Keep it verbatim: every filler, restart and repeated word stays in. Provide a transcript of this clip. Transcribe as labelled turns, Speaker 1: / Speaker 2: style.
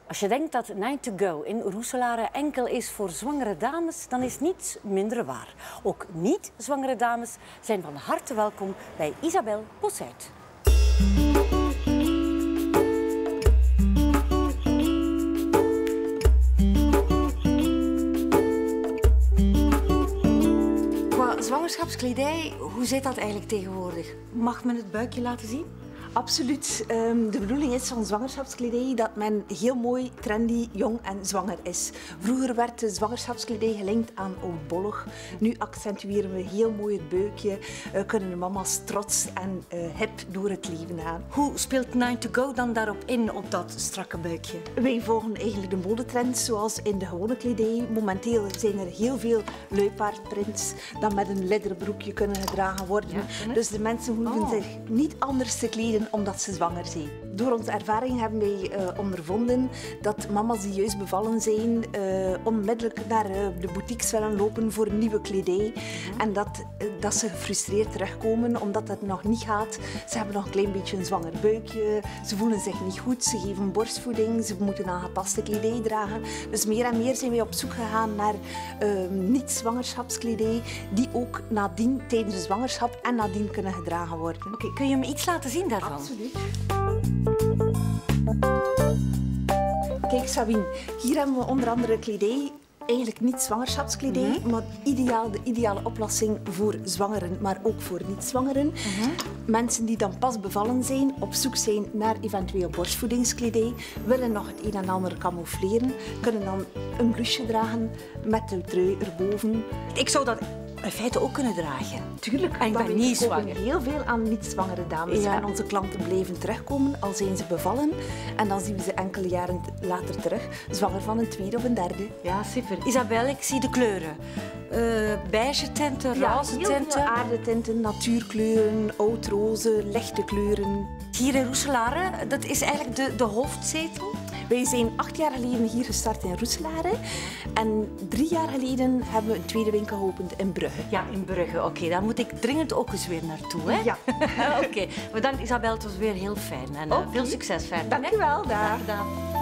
Speaker 1: Als je denkt dat nine to go in Roeselare enkel is voor zwangere dames, dan is niets minder waar. Ook niet-zwangere dames zijn van harte welkom bij Isabel Possuit.
Speaker 2: Qua zwangerschapskledij, hoe zit dat eigenlijk tegenwoordig? Mag men het buikje laten zien?
Speaker 3: Absoluut. Um, de bedoeling is van zwangerschapskledij dat men heel mooi, trendy, jong en zwanger is. Vroeger werd de zwangerschapskledij gelinkt aan oudbollig. Nu accentueren we heel mooi het buikje, uh, kunnen de mama's trots en uh, hip door het leven gaan.
Speaker 2: Hoe speelt nine to go dan daarop in, op dat strakke buikje?
Speaker 3: Wij volgen eigenlijk de modetrends zoals in de gewone kledij. Momenteel zijn er heel veel luipaardprints dat met een ledderbroekje kunnen gedragen worden. Ja, dus de mensen hoeven oh. zich niet anders te kleden omdat ze zwanger zijn. Door onze ervaring hebben wij uh, ondervonden dat mama's die juist bevallen zijn uh, onmiddellijk naar uh, de boutiques willen lopen voor nieuwe kledij. Mm-hmm. En dat, uh, dat ze gefrustreerd terugkomen omdat het nog niet gaat. Ze hebben nog een klein beetje een zwanger buikje, ze voelen zich niet goed, ze geven borstvoeding, ze moeten aangepaste kledij dragen. Dus meer en meer zijn wij op zoek gegaan naar uh, niet-zwangerschapskledij die ook nadien tijdens de zwangerschap en nadien kunnen gedragen worden.
Speaker 2: Oké, okay, kun je me iets laten zien daarvan?
Speaker 3: Absoluut. Kijk Sabine, hier hebben we onder andere kledij. Eigenlijk niet zwangerschapskledij, mm-hmm. maar ideaal, de ideale oplossing voor zwangeren, maar ook voor niet-zwangeren. Mm-hmm. Mensen die dan pas bevallen zijn, op zoek zijn naar eventueel borstvoedingskledij, willen nog het een en ander camoufleren, kunnen dan een blouseje dragen met de trui erboven.
Speaker 2: Ik zou dat in feite ook kunnen dragen.
Speaker 3: Tuurlijk,
Speaker 2: en ik ben niet zwanger.
Speaker 3: Heel veel aan niet-zwangere dames. Ja. En onze klanten blijven terugkomen, al zijn ze bevallen. En dan zien we ze enkele jaren later terug, zwanger van een tweede of een derde.
Speaker 2: Ja, super. Isabel, ik zie de kleuren. Uh, beige tinten,
Speaker 3: ja,
Speaker 2: roze
Speaker 3: heel
Speaker 2: tinten.
Speaker 3: Veel aardetinten, natuurkleuren, oudroze, lichte kleuren.
Speaker 2: Hier in Roeselare, dat is eigenlijk de, de hoofdzetel?
Speaker 3: Wij zijn acht jaar geleden hier gestart in Roeselare en drie jaar geleden hebben we een tweede winkel geopend in Brugge.
Speaker 2: Ja, in Brugge. Oké, okay, daar moet ik dringend ook eens weer naartoe. Hè?
Speaker 3: Ja.
Speaker 2: Oké, okay. Bedankt Isabel, het was weer heel fijn en uh, okay. veel succes verder.
Speaker 3: Dank je wel.
Speaker 2: Graag gedaan.